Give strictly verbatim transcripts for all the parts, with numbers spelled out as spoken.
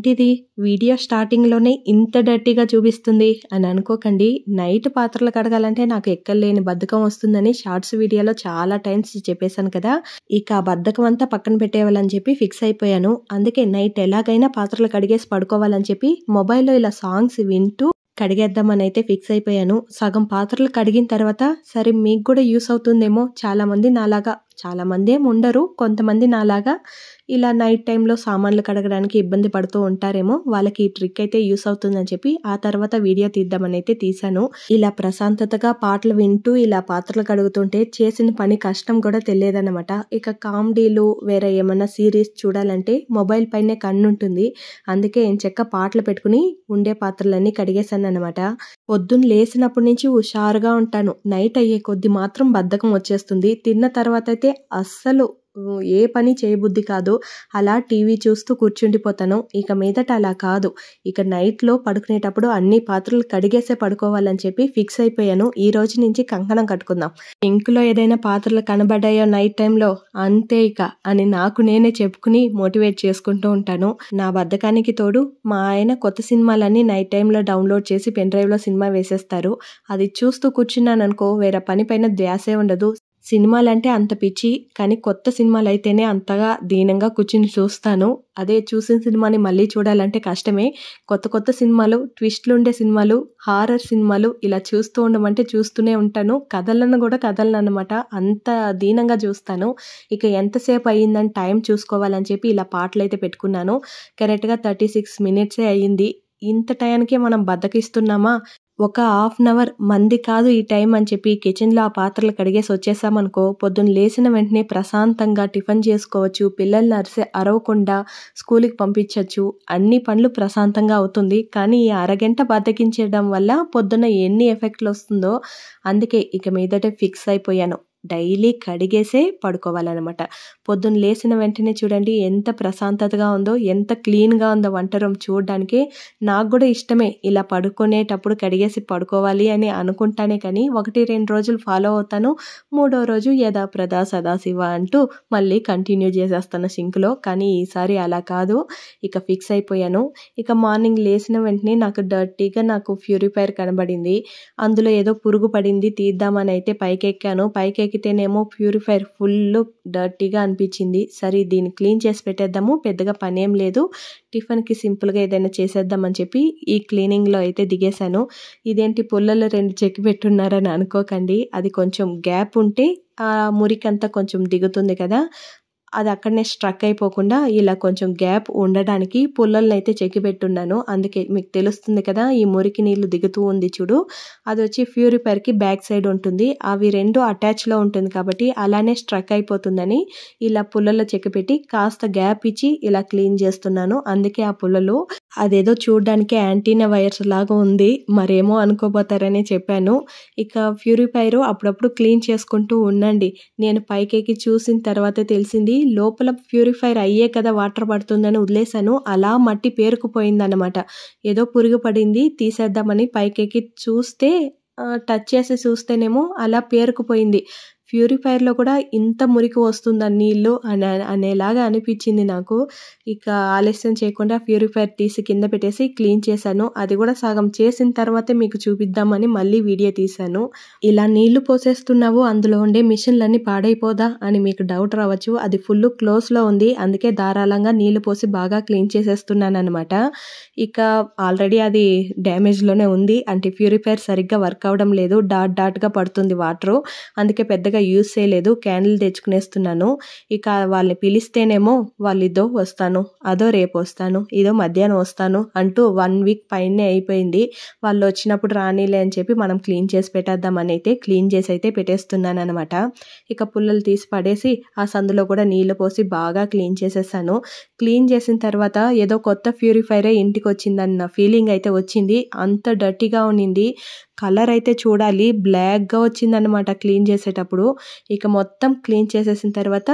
ఏంటిది వీడియో స్టార్టింగ్‌లోనే ఇంత డర్టీగా చూపిస్తుంది అని అనుకోకండి. నైట్ పాత్రలు కడగాలంటే నాకు ఎక్కడలేని బద్ధకం వస్తుందని షార్ట్స్ వీడియోలో చాలా టైమ్స్ చెప్పేసాను కదా! ఇక ఆ బద్ధకం అంతా పక్కన పెట్టేయాలని చెప్పి ఫిక్స్ అయిపోయాను. అందుకే నైట్ ఎలాగైనా పాత్రలు కడిగేసి పడుకోవాలని చెప్పి మొబైల్‌లో ఇలా సాంగ్స్ వింటూ కడిగేద్దామని అయితే ఫిక్స్ అయిపోయాను. సగం పాత్రలు కడిగిన తర్వాత సరే మీకు కూడా యూస్ అవుతుందేమో, చాలామంది నాలాగా చాలామంది ఏమి ఉండరు, కొంతమంది నాలాగా ఇలా నైట్ టైంలో సామాన్లు కడగడానికి ఇబ్బంది పడుతూ ఉంటారేమో, వాళ్ళకి ఈ ట్రిక్ అయితే యూస్ అవుతుందని చెప్పి ఆ తర్వాత వీడియో తీద్దామని అయితే తీశాను. ఇలా ప్రశాంతతగా పాటలు వింటూ ఇలా పాత్రలు కడుగుతుంటే చేసిన పని కష్టం కూడా తెలియదన్నమాట. ఇక కామెడీలు వేరే ఏమన్నా సీరీస్ చూడాలంటే మొబైల్ పైనే కన్ను ఉంటుంది. అందుకే ఎంచక్కా పాటలు పెట్టుకుని ఉండే పాత్రలన్నీ కడిగేశాను అనమాట. పొద్దున్న లేసినప్పటి నుంచి హుషారుగా ఉంటాను. నైట్ అయ్యే కొద్ది మాత్రం బద్ధకం వచ్చేస్తుంది. తిన్న తర్వాత అయితే అస్సలు ఏ పని చేయబుద్ధి కాదు. అలా టీవీ చూస్తూ కూర్చుండిపోతాను. ఇక మీదట అలా కాదు. ఇక నైట్లో పడుకునేటప్పుడు అన్ని పాత్రలు కడిగేసే పడుకోవాలని చెప్పి ఫిక్స్ అయిపోయాను. ఈ రోజు నుంచి కంకణం కట్టుకుందాం. సింక్లో ఏదైనా పాత్రలు కనబడ్డాయో నైట్ టైంలో అంతే ఇక అని నాకు నేనే చెప్పుకుని మోటివేట్ చేసుకుంటూ ఉంటాను. నా బద్ధకానికి తోడు మా ఆయన కొత్త సినిమాలన్నీ నైట్ టైంలో డౌన్లోడ్ చేసి పెన్ డ్రైవ్లో సినిమా వేసేస్తారు. అది చూస్తూ కూర్చున్నాను అనుకో వేరే పని పైన ధ్యాసే ఉండదు. సినిమాలంటే అంత పిచ్చి, కానీ కొత్త సినిమాలు అయితేనే అంతగా దీనంగా కూర్చుని చూస్తాను. అదే చూసిన సినిమాని మళ్ళీ చూడాలంటే కష్టమే. కొత్త కొత్త సినిమాలు, ట్విస్ట్లు ఉండే సినిమాలు, హారర్ సినిమాలు ఇలా చూస్తూ ఉండమంటే చూస్తూనే ఉంటాను. కథలను కూడా కథలను అనమాట, అంత దీనంగా చూస్తాను. ఇక ఎంతసేపు అయ్యిందని టైం చూసుకోవాలని చెప్పి ఇలా పాటలు అయితే పెట్టుకున్నాను. కరెక్ట్గా థర్టీ సిక్స్ మినిట్సే అయ్యింది. ఇంత టైంకే మనం బద్దకిస్తున్నామా? ఒక హాఫ్ అన్ అవర్ మంది కాదు ఈ టైం అని చెప్పి కిచెన్లో ఆ పాత్రలు కడిగేసి వచ్చేసామనుకో పొద్దున్న లేచిన వెంటనే ప్రశాంతంగా టిఫిన్ చేసుకోవచ్చు. పిల్లల్ని అరిసే అరవకుండా స్కూల్కి పంపించవచ్చు. అన్ని పనులు ప్రశాంతంగా అవుతుంది. కానీ ఈ అరగంట బద్దకించడం వల్ల పొద్దున్న ఎన్ని ఎఫెక్ట్లు వస్తుందో, అందుకే ఇక మీదటే ఫిక్స్ అయిపోయాను. డైలీ కడిగేసే పడుకోవాలన్నమాట. పొద్దున్న లేచిన వెంటనే చూడండి ఎంత ప్రశాంతతగా ఉందో, ఎంత క్లీన్గా ఉందో వంట రూమ్ చూడడానికి. నాకు కూడా ఇష్టమే ఇలా పడుకునేటప్పుడు కడిగేసి పడుకోవాలి అని అనుకుంటానే, కానీ ఒకటి రెండు రోజులు ఫాలో అవుతాను. మూడో రోజు యథాప్రదా సదాశివ అంటూ మళ్ళీ కంటిన్యూ చేసేస్తాను సింక్లో. కానీ ఈసారి అలా కాదు, ఇక ఫిక్స్ అయిపోయాను. ఇక మార్నింగ్ లేచిన వెంటనే నాకు డర్టీగా నాకు ప్యూరిఫైయర్ కనబడింది. అందులో ఏదో పురుగు పడింది, తీద్దామని అయితే పైకెక్కాను. పైకి ఎక్కితేనేమో ప్యూరిఫైయర్ ఫుల్ డర్టీగా అనిపించింది. సరే దీన్ని క్లీన్ చేసి పెట్టేద్దాము, పెద్దగా పని ఏం లేదు, టిఫిన్కి సింపుల్గా ఏదైనా చేసేద్దామని చెప్పి ఈ క్లీనింగ్లో అయితే దిగేశాను. ఇదేంటి పుల్లలు రెండు చెక్కి పెట్టున్నారని అనుకోకండి. అది కొంచెం గ్యాప్ ఉంటే ఆ మురికంతా కొంచెం దిగుతుంది కదా, అది అక్కడనే స్ట్రక్ అయిపోకుండా ఇలా కొంచెం గ్యాప్ ఉండడానికి పుల్లలను అయితే చెక్కి పెట్టున్నాను. అందుకే మీకు తెలుస్తుంది కదా ఈ మురికి నీళ్ళు దిగుతూ ఉంది చూడు, అది వచ్చి ప్యూరిఫైయర్కి బ్యాక్ సైడ్ ఉంటుంది. అవి రెండు అటాచ్లో ఉంటుంది కాబట్టి అలానే స్ట్రక్ అయిపోతుందని ఇలా పుల్లలు చెక్కి పెట్టి కాస్త గ్యాప్ ఇచ్చి ఇలా క్లీన్ చేస్తున్నాను. అందుకే ఆ పుల్లలు అదేదో చూడడానికి యాంటీనా వైర్స్ లాగా ఉంది, మరేమో అనుకోబోతారని చెప్పాను. ఇక ప్యూరిఫైయర్ అప్పుడప్పుడు క్లీన్ చేసుకుంటూ ఉండండి. నేను పైకెక్కి చూసిన తర్వాత తెలిసింది లోపల ప్యూరిఫైయర్ అయ్యే కదా వాటర్ పడుతుందని వదిలేశాను. అలా మట్టి పేరుకుపోయిందన్నమాట. ఏదో పురుగు పడింది తీసేద్దామని పైకెక్కి చూస్తే టచ్ చేసి చూస్తేనేమో అలా పేరుకుపోయింది. ప్యూరిఫైయర్లో కూడా ఇంత మురికి వస్తుందా నీళ్ళు అని అనేలాగా అనిపించింది నాకు. ఇక ఆలస్యం చేయకుండా ప్యూరిఫైయర్ తీసి కింద పెట్టేసి క్లీన్ చేశాను. అది కూడా సగం చేసిన తర్వాతే మీకు చూపిద్దామని మళ్ళీ వీడియో తీశాను. ఇలా నీళ్లు పోసేస్తున్నావు, అందులో ఉండే మిషన్లన్నీ పాడైపోదా అని మీకు డౌట్ రావచ్చు. అది ఫుల్ క్లోజ్లో ఉంది, అందుకే ధారాళంగా నీళ్లు పోసి బాగా క్లీన్ చేసేస్తున్నాను అనమాట. ఇక ఆల్రెడీ అది డ్యామేజ్లోనే ఉంది, అంటే ప్యూరిఫైయర్ సరిగ్గా వర్క్ అవ్వడం లేదు, డాట్ డాట్గా పడుతుంది వాటరు. అందుకే పెద్దగా యూజ్ చేయలేదు, క్యాన్లు తెచ్చుకునేస్తున్నాను. ఇక వాళ్ళని పిలిస్తేనేమో వాళ్ళు ఇదో వస్తాను, అదో రేపు వస్తాను, ఇదో మధ్యాహ్నం వస్తాను అంటూ వన్ వీక్ పైనే అయిపోయింది. వాళ్ళు వచ్చినప్పుడు రానిలే అని చెప్పి మనం క్లీన్ చేసి పెట్టేద్దామని అయితే క్లీన్ చేసి అయితే పెట్టేస్తున్నాను అనమాట. ఇక పుల్లలు తీసి పడేసి ఆ సందులో కూడా నీళ్లు పోసి బాగా క్లీన్ చేసేసాను. క్లీన్ చేసిన తర్వాత ఏదో కొత్త ప్యూరిఫైయరే ఇంటికి వచ్చిందన్న ఫీలింగ్ అయితే వచ్చింది. అంత డర్టీగా ఉన్నింది. కలర్ అయితే చూడాలి బ్లాక్గా వచ్చిందనమాట క్లీన్ చేసేటప్పుడు. ఇక మొత్తం క్లీన్ చేసేసిన తర్వాత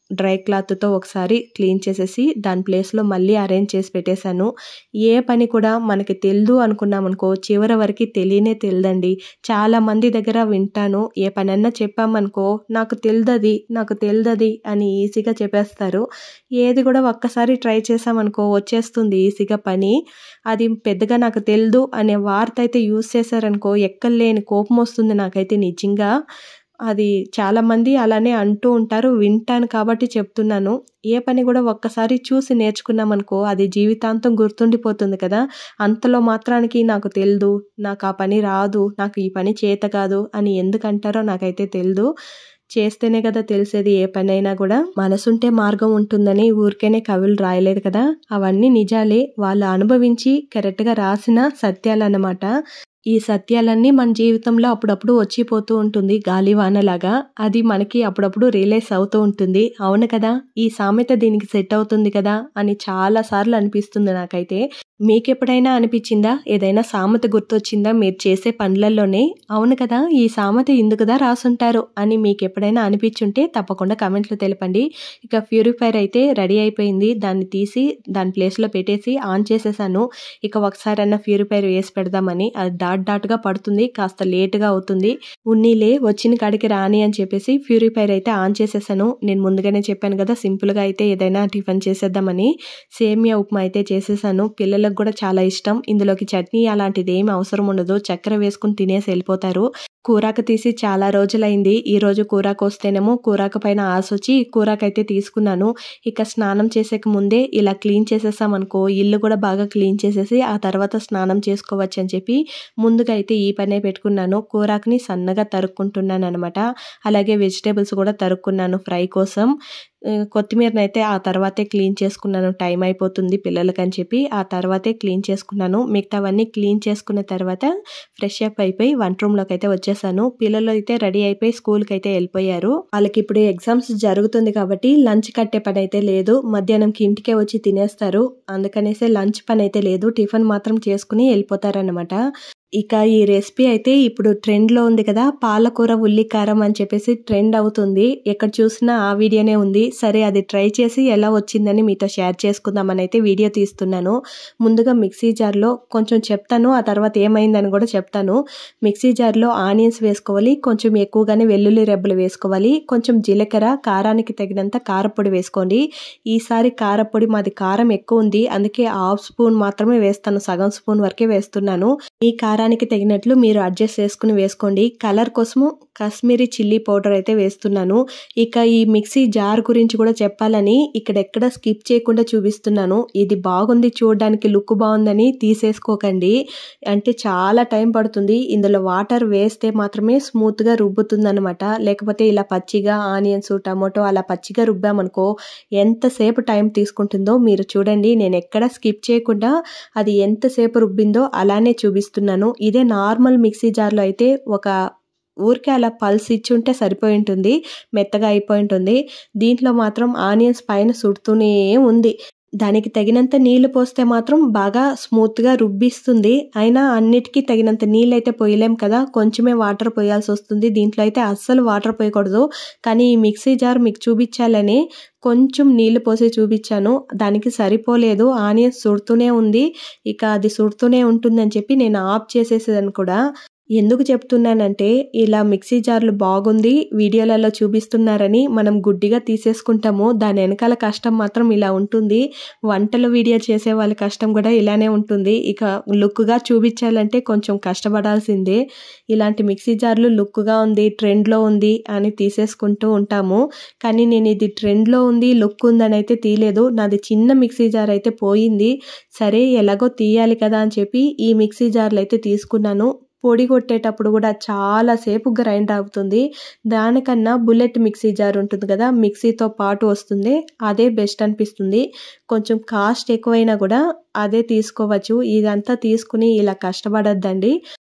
డ్రై క్లాత్తో ఒకసారి క్లీన్ చేసేసి దాని ప్లేస్లో మళ్ళీ అరేంజ్ చేసి పెట్టేశాను. ఏ పని కూడా మనకి తెలియదు అనుకున్నామనుకో చివరి వరకు తెలియనే తెలియదండి. చాలా మంది దగ్గర వింటాను, ఏ పనన్నా చెప్పామనుకో నాకు తెలియదది నాకు తెలియదది అని ఈజీగా చెప్పేస్తారు. ఏది కూడా ఒక్కసారి ట్రై చేసామనుకో వచ్చేస్తుంది ఈజీగా పని. అది పెద్దగా నాకు తెలియదు అనే వార్త అయితే యూజ్ చేశారనుకో ఎక్కలేని కోపం వస్తుంది నాకైతే నిజంగా. అది చాలామంది అలానే అంటూ ఉంటారు, వింటాను కాబట్టి చెప్తున్నాను. ఏ పని కూడా ఒక్కసారి చూసి నేర్చుకున్నామనుకో అది జీవితాంతం గుర్తుండిపోతుంది కదా. అంతలో మాత్రానికి నాకు తెలియదు, నాకు ఆ పని రాదు, నాకు ఈ పని చేత కాదు అని ఎందుకంటారో నాకైతే తెలియదు. చేస్తేనే కదా తెలిసేది ఏ పని అయినా కూడా. మనసుంటే మార్గం ఉంటుందని ఊరికేనే కవులు రాయలేదు కదా. అవన్నీ నిజాలే, వాళ్ళు అనుభవించి కరెక్ట్గా రాసిన సత్యాలన్నమాట. ఈ సత్యాలన్నీ మన జీవితంలో అప్పుడప్పుడు వచ్చిపోతూ ఉంటుంది గాలివానలాగా. అది మనకి అప్పుడప్పుడు రియలైజ్ అవుతూ ఉంటుంది. అవును కదా, ఈ సామెత దీనికి సెట్ అవుతుంది కదా అని చాలా సార్లు అనిపిస్తుంది నాకైతే. మీకు ఎప్పుడైనా అనిపించిందా? ఏదైనా సామెత గుర్తొచ్చిందా మీరు చేసే పనులలోనే? అవును కదా, ఈ సామెత ఇందుకు కదా రాసుంటారు అని మీకు ఎప్పుడైనా అనిపించుంటే తప్పకుండా కమెంట్లో తెలపండి. ఇక ప్యూరిఫైర్ అయితే రెడీ అయిపోయింది. దాన్ని తీసి దాని ప్లేస్లో పెట్టేసి ఆన్ చేసేసాను. ఇక ఒకసారి అన్న ప్యూరిఫైర్ వేసి పెడదామని. అది డాట్ డాట్గా పడుతుంది, కాస్త లేటుగా అవుతుంది. ఉన్నీలే వచ్చిన కాడికి రాని అని చెప్పేసి ప్యూరిఫైర్ అయితే ఆన్ చేసేసాను. నేను ముందుగానే చెప్పాను కదా సింపుల్గా అయితే ఏదైనా టిఫిన్ చేసేద్దామని. సేమియా ఉప్మా అయితే చేసేసాను. పిల్లలకు కూడా చాలా ఇష్టం. ఇందులోకి చట్నీ అలాంటిది ఏమి అవసరం ఉండదు, చక్కెర వేసుకుని తినేసి వెళ్ళిపోతారు. కూరాకు తీసి చాలా రోజులైంది. ఈరోజు కూరాకు వస్తేనేమో కూరాకు పైన ఆశ వచ్చి కూరాకైతే తీసుకున్నాను. ఇక స్నానం చేసేక ముందే ఇలా క్లీన్ చేసేసామనుకో ఇల్లు కూడా బాగా క్లీన్ చేసేసి ఆ తర్వాత స్నానం చేసుకోవచ్చు అని చెప్పి ముందుగా అయితే ఈ పనే పెట్టుకున్నాను. కూరాకుని సన్నగా తరుక్కుంటున్నాను అనమాట. అలాగే వెజిటేబుల్స్ కూడా తరుక్కున్నాను ఫ్రై కోసం. కొత్తిమీరని అయితే ఆ తర్వాతే క్లీన్ చేసుకున్నాను, టైం అయిపోతుంది పిల్లలకని చెప్పి ఆ తర్వాతే క్లీన్ చేసుకున్నాను. మిగతావన్నీ క్లీన్ చేసుకున్న తర్వాత ఫ్రెష్ అప్ అయిపోయి వంట రూమ్లోకి అయితే వచ్చేసాను. పిల్లలు అయితే రెడీ అయిపోయి స్కూల్కి అయితే వెళ్ళిపోయారు. వాళ్ళకి ఇప్పుడు ఎగ్జామ్స్ జరుగుతుంది కాబట్టి లంచ్ కట్టే పని అయితే లేదు. మధ్యాహ్నంకి ఇంటికే వచ్చి తినేస్తారు. అందుకనేసే లంచ్ పని అయితే లేదు, టిఫిన్ మాత్రం చేసుకుని వెళ్ళిపోతారనమాట. ఇక ఈ రెసిపీ అయితే ఇప్పుడు ట్రెండ్లో ఉంది కదా, పాలకూర ఉల్లి కారం అని చెప్పేసి ట్రెండ్ అవుతుంది. ఎక్కడ చూసినా ఆ వీడియోనే ఉంది. సరే అది ట్రై చేసి ఎలా వచ్చిందని మీతో షేర్ చేసుకుందామని అయితే వీడియో తీస్తున్నాను. ముందుగా మిక్సీ జార్లో కొంచెం చెప్తాను, ఆ తర్వాత ఏమైందని కూడా చెప్తాను. మిక్సీ జార్లో ఆనియన్స్ వేసుకోవాలి, కొంచెం ఎక్కువగానే వెల్లుల్లి రెబ్బలు వేసుకోవాలి, కొంచెం జీలకర్ర, కారానికి తగినంత కారపొడి వేసుకోండి. ఈసారి కారపొడి మాది కారం ఎక్కువ ఉంది, అందుకే హాఫ్ స్పూన్ మాత్రమే వేస్తాను, సగం స్పూన్ వరకే వేస్తున్నాను. ఈ కారానికి తగినట్లు మీరు అడ్జస్ట్ చేసుకుని వేసుకోండి. కలర్ కోసము కాశ్మీరీ చిల్లీ పౌడర్ అయితే వేస్తున్నాను. ఇక ఈ మిక్సీ జార్ గురించి కూడా చెప్పాలని ఇక్కడ ఎక్కడ స్కిప్ చేయకుండా చూపిస్తున్నాను. ఇది బాగుంది చూడడానికి, లుక్ బాగుందని తీసేసుకోకండి, అంటే చాలా టైం పడుతుంది. ఇందులో వాటర్ వేస్తే మాత్రమే స్మూత్గా రుబ్బుతుంది అనమాట. లేకపోతే ఇలా పచ్చిగా ఆనియన్స్ టమోటో అలా పచ్చిగా రుబ్బామనుకో ఎంతసేపు టైం తీసుకుంటుందో మీరు చూడండి. నేను ఎక్కడ స్కిప్ చేయకుండా అది ఎంతసేపు రుబ్బిందో అలానే చూపిస్తున్నాను. ఇదే నార్మల్ మిక్సీ జార్లో అయితే ఒక ఊరికే అలా పల్స్ ఇచ్చి ఉంటే సరిపోయి ఉంటుంది, మెత్తగా అయిపోయి ఉంటుంది. దీంట్లో మాత్రం ఆనియన్స్ పైన సుడుతూనే ఉంది. దానికి తగినంత నీళ్లు పోస్తే మాత్రం బాగా స్మూత్గా రుబ్బిస్తుంది. అయినా అన్నిటికీ తగినంత నీళ్ళు అయితే పోయలేం కదా, కొంచెమే వాటర్ పోయాల్సి వస్తుంది. దీంట్లో అయితే అస్సలు వాటర్ పోయకూడదు. కానీ ఈ మిక్సీ జార్ మీకు చూపించాలని కొంచెం నీళ్లు పోసి చూపించాను, దానికి సరిపోలేదు. ఆనియన్స్ సుడుతూనే ఉంది. ఇక అది సుడుతూనే ఉంటుందని చెప్పి నేను ఆఫ్ చేసేసేదాన్ని కూడా. ఎందుకు చెప్తున్నానంటే ఇలా మిక్సీ జార్లు బాగుంది వీడియోలలో చూపిస్తున్నారని మనం గుడ్డిగా తీసేసుకుంటాము. దాని వెనకాల కష్టం మాత్రం ఇలా ఉంటుంది. వంటలు వీడియో చేసే వాళ్ళ కష్టం కూడా ఇలానే ఉంటుంది. ఇక లుక్గా చూపించాలంటే కొంచెం కష్టపడాల్సిందే. ఇలాంటి మిక్సీ జార్లు లుక్గా ఉంది, ట్రెండ్లో ఉంది అని తీసేసుకుంటూ ఉంటాము. కానీ నేను ఇది ట్రెండ్లో ఉంది, లుక్ ఉందని అయితే తీయలేదు. నాది చిన్న మిక్సీ జార్ అయితే పోయింది. సరే ఎలాగో తీయాలి కదా అని చెప్పి ఈ మిక్సీ జార్లు అయితే తీసుకున్నాను. పొడి కొట్టేటప్పుడు కూడా చాలాసేపు గ్రైండ్ అవుతుంది. దానికన్నా బుల్లెట్ మిక్సీ జార్ ఉంటుంది కదా, మిక్సీతో పాటు వస్తుంది, అదే బెస్ట్ అనిపిస్తుంది. కొంచెం కాస్ట్ ఎక్కువైనా కూడా అదే తీసుకోవచ్చు. ఇదంతా తీసుకుని ఇలా కష్టపడొద్దండి.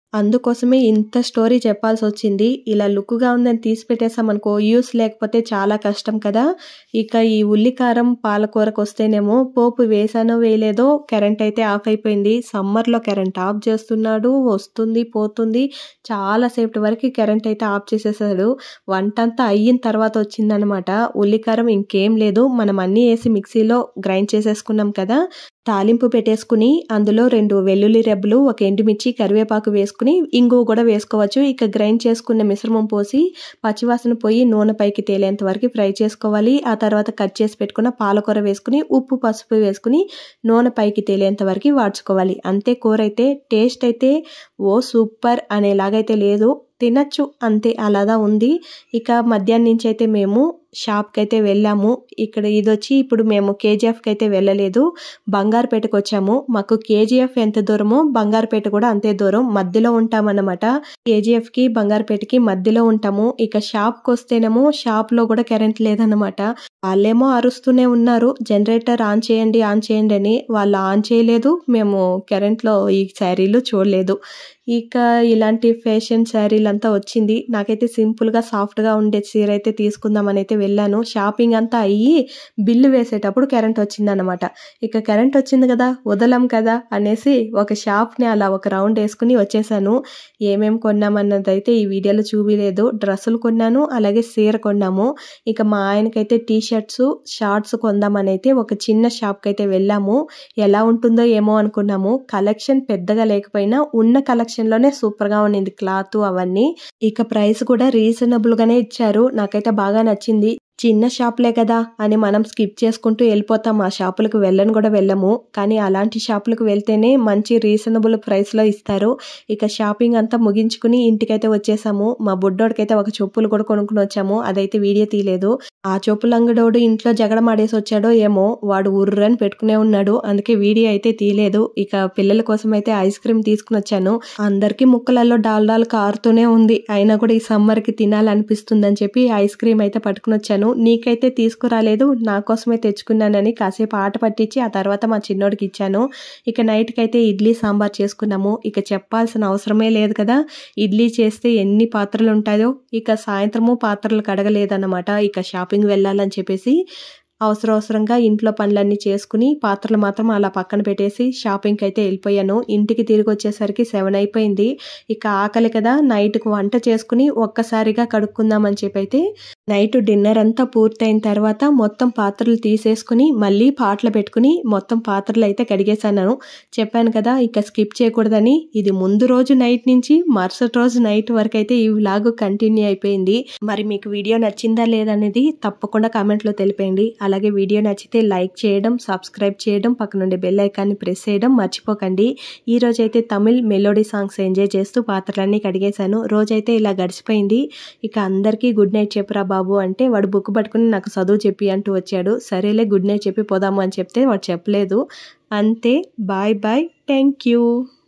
అందుకోసమే ఇంత స్టోరీ చెప్పాల్సొచ్చింది. ఇలా లుక్‌గా ఉందని తీసి పెట్టేసామనుకో యూజ్ లేకపోతే చాలా కష్టం కదా! ఇక ఈ ఉల్లి కారం పాలకూరకొస్తేనేమో పోపు వేసానో వేయలేదో కరెంట్ అయితే ఆఫ్ అయిపోయింది. సమ్మర్‌లో కరెంట్ ఆఫ్ చేస్తున్నాడు. వస్తుంది, పోతుంది. చాలా సేపటి వరకు కరెంట్ అయితే ఆఫ్ చేసేసాడు. వంటంతా అయిన తర్వాత వచ్చిందనమాట. ఉల్లి కారం ఇంకేం లేదు. మనం అన్నీ ఏసి మిక్సీలో గ్రైండ్ చేసేసుకున్నాం కదా! తాలింపు పెట్టేసుకుని అందులో రెండు వెల్లుల్లి రెబ్బలు, ఒక ఎండుమిర్చి, కరివేపాకు వేసుకుని ఇంగువ కూడా వేసుకోవచ్చు. ఇక గ్రైండ్ చేసుకున్న మిశ్రమం పోసి పచ్చివాసన పోయి నూనె పైకి తేలేంత వరకు ఫ్రై చేసుకోవాలి. ఆ తర్వాత కట్ చేసి పెట్టుకున్న పాలకూర వేసుకుని ఉప్పు, పసుపు వేసుకుని నూనె పైకి తేలేంత వరకు వాడ్చుకోవాలి. అంతే కూర అయితే టేస్ట్ అయితే ఓ సూపర్ అనేలాగైతే లేదు. తినచ్చు అంతే అలాగా ఉంది. ఇక మధ్యాహ్నం నుంచి అయితే మేము షాప్‌కి అయితే వెళ్ళాము. ఇక్కడ ఇదొచ్చి ఇప్పుడు మేము కేజీఎఫ్‌కి అయితే వెళ్ళలేదు. బంగారుపేటకు వచ్చాము. మాకు కేజీఎఫ్ ఎంత దూరమో బంగారుపేట కూడా అంతే దూరం. మధ్యలో ఉంటామన్నమాట. కేజీఎఫ్‌కి బంగారుపేటకి మధ్యలో ఉంటాము. ఇక షాప్‌కి వస్తేనేమో షాప్‌లో కూడా కరెంట్ లేదన్నమాట. వాళ్ళేమో అరుస్తూనే ఉన్నారు. జనరేటర్ ఆన్ చేయండి, ఆన్ చేయండి అని. వాళ్ళు ఆన్ చేయలేదు. మేము కరెంట్‌లో ఈ శారీలు చూడలేదు. ఇక ఇలాంటి ఫ్యాషన్ శారీలంతా వచ్చింది. నాకైతే సింపుల్‌గా సాఫ్ట్‌గా ఉండే చీర అయితే తీసుకుందామని అయితే వెళ్ళాను. షాపింగ్ అంతా అయ్యి బిల్లు వేసేటప్పుడు కరెంట్ వచ్చిందనమాట. ఇక కరెంట్ వచ్చింది కదా వదలం కదా అనేసి ఒక షాప్‌ని అలా ఒక రౌండ్ వేసుకుని వచ్చేసాను. ఏమేం కొన్నామన్నదైతే ఈ వీడియోలో చూపిలేదు. డ్రెస్సులు కొన్నాను, అలాగే చీర కొన్నాము. ఇక మా ఆయనకైతే టీ షర్ట్స్, షార్ట్స్ కొందామని అయితే ఒక చిన్న షాప్‌కి అయితే వెళ్ళాము. ఎలా ఉంటుందో ఏమో అనుకున్నాము. కలెక్షన్ పెద్దగా లేకపోయినా ఉన్న కలెక్షన్ లోనే సూపర్ గా ఉన్నింది క్లాత్ అవన్నీ. ఇక ప్రైస్ కూడా రీజనబుల్ గానే ఇచ్చారు. నాకైతే బాగా నచ్చింది. చిన్న షాపులే కదా అని మనం స్కిప్ చేసుకుంటూ వెళ్ళిపోతాం. ఆ షాపులకు వెళ్ళని కూడా వెళ్ళము. కానీ అలాంటి షాపులకు వెళ్తేనే మంచి రీజనబుల్ ప్రైస్లో ఇస్తారు. ఇక షాపింగ్ అంతా ముగించుకుని ఇంటికైతే వచ్చేసాము. మా బుడ్డోడికైతే ఒక చెప్పులు కూడా కొనుక్కుని వచ్చాము. అదైతే వీడియో తీయలేదు. ఆ చెప్పుల అంగడోడు ఇంట్లో జగడమాడేసి వచ్చాడో ఏమో, వాడు ఉర్రని పెట్టుకునే ఉన్నాడు. అందుకే వీడియో అయితే తీయలేదు. ఇక పిల్లల కోసం అయితే ఐస్ క్రీమ్ తీసుకుని వచ్చాను. అందరికీ ముక్కలలో డాల్డాలు కారుతూనే ఉంది. అయినా కూడా ఈ సమ్మర్కి తినాలనిపిస్తుంది అని చెప్పి ఐస్ క్రీమ్ అయితే పట్టుకుని వచ్చాను. నీకైతే తీసుకురాలేదు, నా కోసమే తెచ్చుకున్నానని కాసేపు ఆట పట్టించి ఆ తర్వాత మా చిన్నోడికి ఇచ్చాను. ఇక నైట్కి అయితే ఇడ్లీ సాంబార్ చేసుకున్నాము. ఇక చెప్పాల్సిన అవసరమే లేదు కదా, ఇడ్లీ చేస్తే ఎన్ని పాత్రలు ఉంటాయో. ఇక సాయంత్రము పాత్రలు కడగలేదన్నమాట. ఇక షాపింగ్ వెళ్ళాలని చెప్పేసి అవసరం అవసరంగా ఇంట్లో పనులన్నీ చేసుకుని పాత్రలు మాత్రం అలా పక్కన పెట్టేసి షాపింగ్కి అయితే వెళ్ళిపోయాను. ఇంటికి తిరిగి వచ్చేసరికి సెవెన్ అయిపోయింది. ఇక ఆకలి కదా, నైట్కి వంట చేసుకుని ఒక్కసారిగా కడుక్కుందామని చెప్పి అయితే నైట్ డిన్నర్ అంతా పూర్తయిన తర్వాత మొత్తం పాత్రలు తీసేసుకుని మళ్ళీ పాటలు పెట్టుకుని మొత్తం పాత్రలు అయితే కడిగేసాను. చెప్పాను కదా ఇక స్కిప్ చేయకూడదని. ఇది ముందు రోజు నైట్ నుంచి మరుసటి రోజు నైట్ వరకు అయితే ఈ వ్లాగ్ కంటిన్యూ అయిపోయింది. మరి మీకు వీడియో నచ్చిందా లేదనేది తప్పకుండా కామెంట్లో తెలిపేయండి. అలాగే వీడియో నచ్చితే లైక్ చేయడం, సబ్స్క్రైబ్ చేయడం, పక్కనుండే బెల్ ఐకాన్ని ప్రెస్ చేయడం మర్చిపోకండి. ఈ రోజైతే తమిళ్ మెలోడీ సాంగ్స్ ఎంజాయ్ చేస్తూ పాత్రలన్నీ కడిగేశాను. రోజైతే ఇలా గడిచిపోయింది. ఇక అందరికీ గుడ్ నైట్ చెప్పురా బాబు అంటే వాడు బుక్ పట్టుకుని నాకు చదువు చెప్పి అంటూ వచ్చాడు. సరేలే గుడ్ నైట్ చెప్పి పోదాము అని చెప్తే వాడు చెప్పలేదు. అంతే. Bye bye. Thank you.